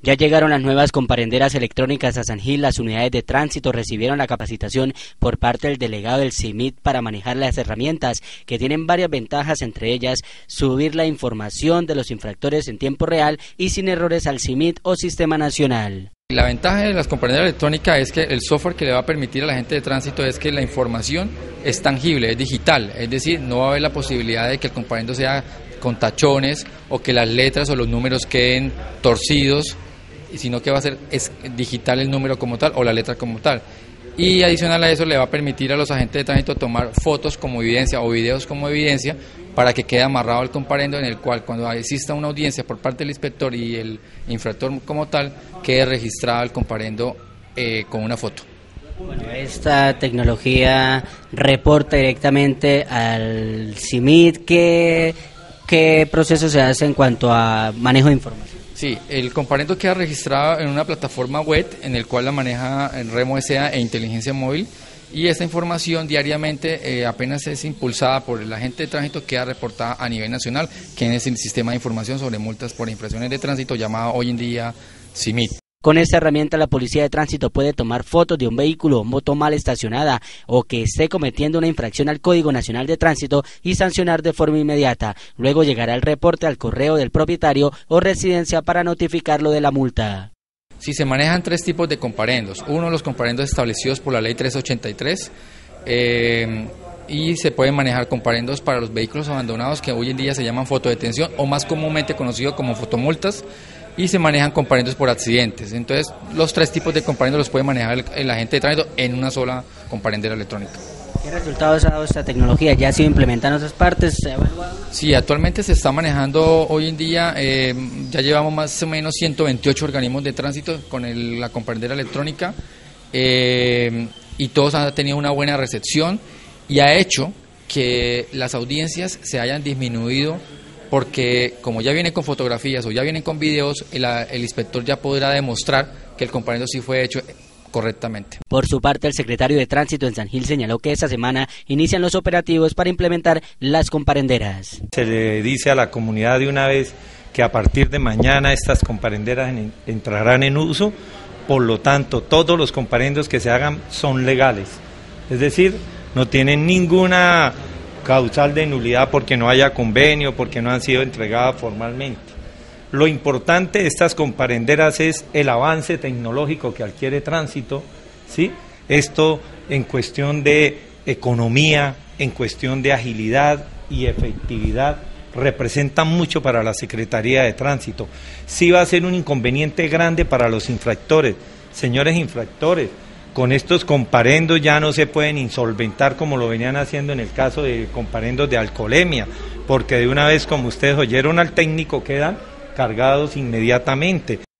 Ya llegaron las nuevas comparenderas electrónicas a San Gil. Las unidades de tránsito recibieron la capacitación por parte del delegado del CIMIT para manejar las herramientas, que tienen varias ventajas, entre ellas subir la información de los infractores en tiempo real y sin errores al CIMIT o Sistema Nacional. La ventaja de las comparenderas electrónicas es que el software que le va a permitir a la gente de tránsito es que la información es tangible, es digital, es decir, no va a haber la posibilidad de que el comparendo sea con tachones o que las letras o los números queden torcidos, sino que va a ser digital el número como tal o la letra como tal. Y adicional a eso le va a permitir a los agentes de tránsito tomar fotos como evidencia o videos como evidencia para que quede amarrado el comparendo, en el cual cuando exista una audiencia por parte del inspector y el infractor como tal, quede registrado el comparendo con una foto. Bueno, esta tecnología reporta directamente al CIMIT. ¿Qué proceso se hace en cuanto a manejo de información? Sí, el comparendo queda registrado en una plataforma web en el cual la maneja el Remo S.A. e Inteligencia Móvil, y esta información diariamente apenas es impulsada por el agente de tránsito, queda reportada a nivel nacional, que es el sistema de información sobre multas por infracciones de tránsito llamado hoy en día CIMIT. Con esta herramienta la policía de tránsito puede tomar fotos de un vehículo o moto mal estacionada o que esté cometiendo una infracción al Código Nacional de Tránsito y sancionar de forma inmediata. Luego llegará el reporte al correo del propietario o residencia para notificarlo de la multa. Sí, se manejan tres tipos de comparendos. Uno, los comparendos establecidos por la ley 383, y se pueden manejar comparendos para los vehículos abandonados, que hoy en día se llaman fotodetención o más comúnmente conocido como fotomultas, y se manejan comparendos por accidentes. Entonces, los tres tipos de comparendos los puede manejar el agente de tránsito en una sola comparendera electrónica. ¿Qué resultados ha dado esta tecnología? ¿Ya ha sido implementada en otras partes? ¿Se ha evaluado? Sí, actualmente se está manejando hoy en día, ya llevamos más o menos 128 organismos de tránsito con la comparendera electrónica, y todos han tenido una buena recepción y ha hecho que las audiencias se hayan disminuido, porque como ya viene con fotografías o ya vienen con videos, el inspector ya podrá demostrar que el comparendo sí fue hecho correctamente. Por su parte, el secretario de Tránsito en San Gil señaló que esta semana inician los operativos para implementar las comparenderas. Se le dice a la comunidad de una vez que a partir de mañana estas comparenderas entrarán en uso, por lo tanto todos los comparendos que se hagan son legales, es decir, no tienen ninguna causal de nulidad porque no haya convenio, porque no han sido entregadas formalmente. Lo importante de estas comparenderas es el avance tecnológico que adquiere tránsito, ¿sí? Esto en cuestión de economía, en cuestión de agilidad y efectividad, representa mucho para la Secretaría de Tránsito. Sí va a ser un inconveniente grande para los infractores. Señores infractores, con estos comparendos ya no se pueden insolventar como lo venían haciendo en el caso de comparendos de alcoholemia, porque de una vez, como ustedes oyeron al técnico, quedan cargados inmediatamente.